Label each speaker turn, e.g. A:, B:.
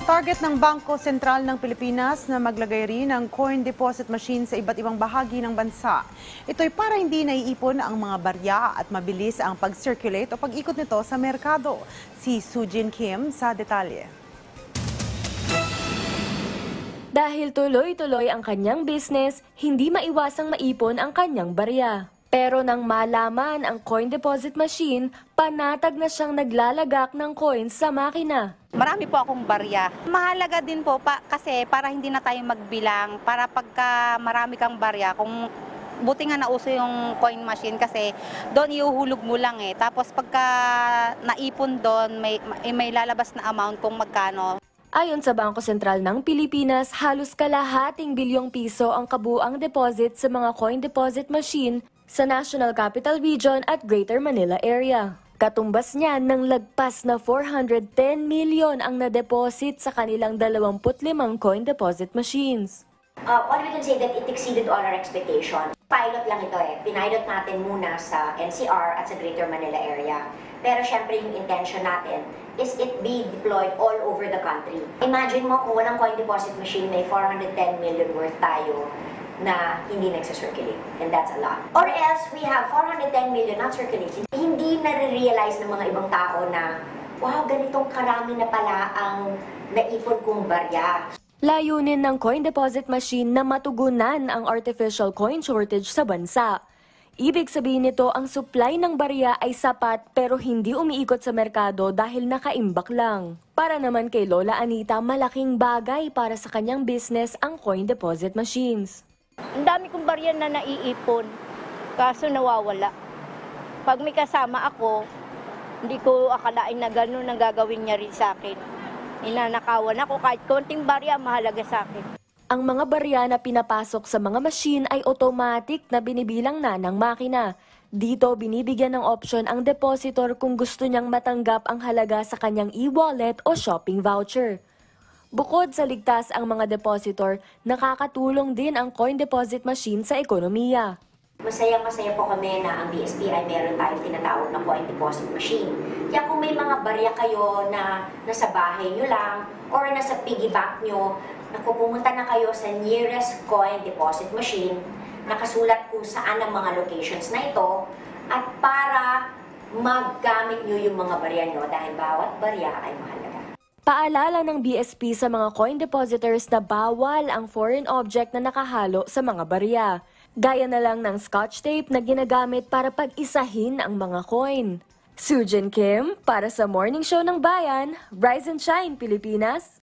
A: Target ng Bangko Sentral ng Pilipinas na maglagay rin ng coin deposit machine sa iba't ibang bahagi ng bansa. Ito'y para hindi naiipon ang mga barya at mabilis ang pag-circulate o pag-ikot nito sa merkado. Si Sujin Kim sa detalye.
B: Dahil tuloy-tuloy ang kanyang business, hindi maiwasang maipon ang kanyang barya. Pero nang malaman ang coin deposit machine, panatag na siyang naglalagak ng coins sa makina.
C: Marami po akong barya. Mahalaga din po kasi para hindi na tayo magbilang, para pagka marami kang barya, kung buti nga nauso yung coin machine kasi doon iuhulog mo lang eh. Tapos pagka naipon doon, may lalabas na amount kung magkano.
B: Ayon sa Bangko Sentral ng Pilipinas, halos kalahating bilyong piso ang kabuuang deposit sa mga coin deposit machine sa National Capital Region at Greater Manila area. Katumbas niyan ng lagpas na 410 million ang na-deposit sa kanilang 25 coin deposit machines.
D: All we can say that it exceeded all our expectations. Pilot lang ito eh. Pinilot natin muna sa NCR at sa Greater Manila area. Pero syempre yung intention natin is it be deployed all over the country. Imagine mo kung walang coin deposit machine, may 410 million worth tayo na hindi nagsa-circulate. And that's a lot. Or else, we have 410 million not circulating. Hindi nare-realize ng mga ibang tao na, wow, ganitong karami na pala ang naipon kong barya.
B: Layunin ng coin deposit machine na matugunan ang artificial coin shortage sa bansa. Ibig sabihin nito ang supply ng barya ay sapat pero hindi umiikot sa merkado dahil nakaimbak lang. Para naman kay Lola Anita, malaking bagay para sa kanyang business ang coin deposit machines.
E: Ang dami kong barya na naiipon, kaso nawawala. Pag may kasama ako, hindi ko akalain na gano'n ang gagawin niya rin sa akin. Ninanakawan ako kahit konting barya, mahalaga sa akin.
B: Ang mga barya na pinapasok sa mga machine ay automatic na binibilang na ng makina. Dito binibigyan ng option ang depositor kung gusto niyang matanggap ang halaga sa kanyang e-wallet o shopping voucher. Bukod sa ligtas ang mga depositor, nakakatulong din ang coin deposit machine sa ekonomiya.
D: Masayang-masaya po kami na ang BSP ay meron tayong tinatawag na coin deposit machine. Kaya kung may mga barya kayo na nasa bahay nyo lang or nasa piggy bank nyo, pumunta na kayo sa nearest coin deposit machine, nakasulat kung saan ang mga locations na ito, at para maggamit nyo yung mga barya nyo dahil bawat barya ay mahalaga.
B: Paalala ng BSP sa mga coin depositors na bawal ang foreign object na nakahalo sa mga barya. Gaya na lang ng scotch tape na ginagamit para pag-isahin ang mga coin. Sujin Kim para sa Morning Show ng Bayan, Rise and Shine Pilipinas.